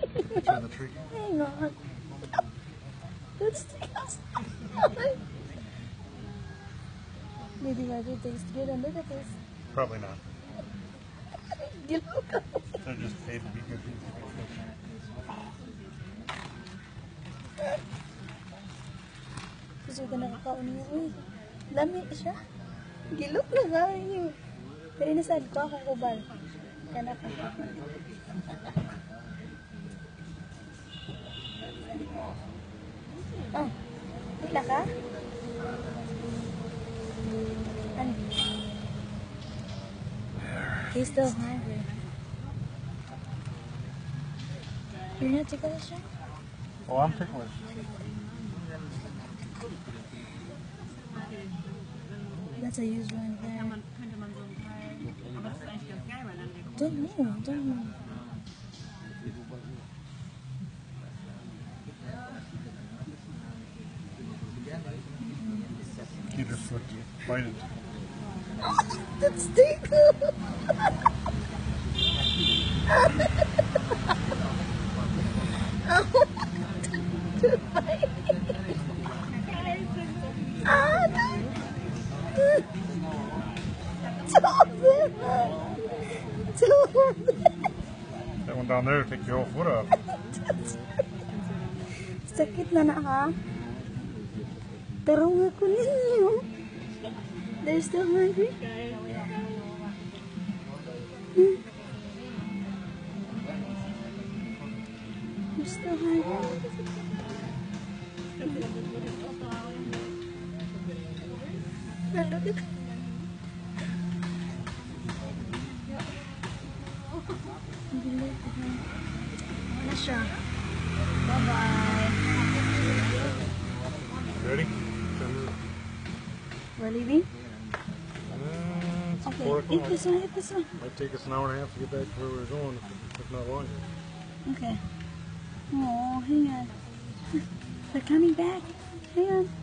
Turn the tree. Hang on. Let's take us. Maybe my good tastes good and look at this. Probably not. You look. They're just paid to be good people. Gusto ko nakakaon niya. Uy, lami siya. Gilok na kayo. Pero nasad ko ako kubal. Kana ka. Oh, wala ka? Ano? He's still hungry. You're not ticklish siya? Oh, I'm ticklish. That's a used one there. Don't move, don't move. He just bite it. That's tickle. That one down there will take your whole foot off. Sakit na na ha. Tarong ako ninyo. They're still hungry. You're still hungry. Look at Wala siya. Bye-bye. Ready? We're leaving? It's Okay, 4 o'clock. eat this one, eat this one. Might take us an hour and a half to get back to where we were going, if not longer. Okay. Oh, hang on. They're coming back. Hang on.